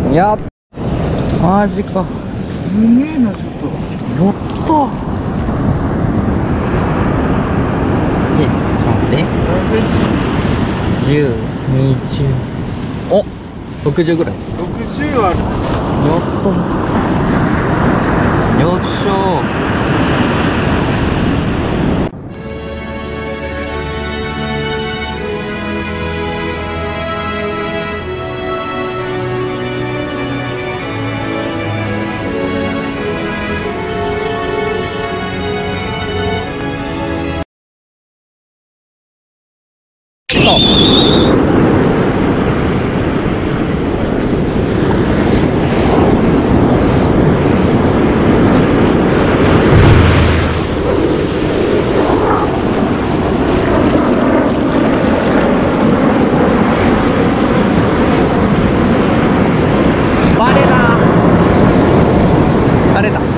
いや、マジか。 すげえな、ちょっと。 やった。ちょっと待って。 何センチ 10、20。お、60ぐらい。 ？60ある。 やった。よっしょバレた。バレた。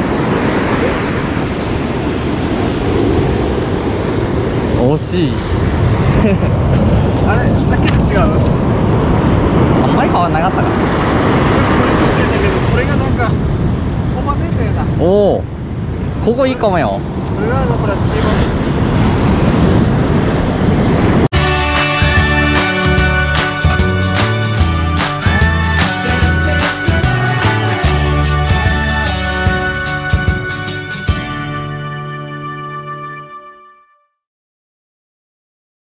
惜しい。 あれ、さっきと違う？ あんまり変わんなかったか。 これにしてんだけど、これがなんか飛ばねえんだよな。 おお、ここいいかもよ。 これがほら、水門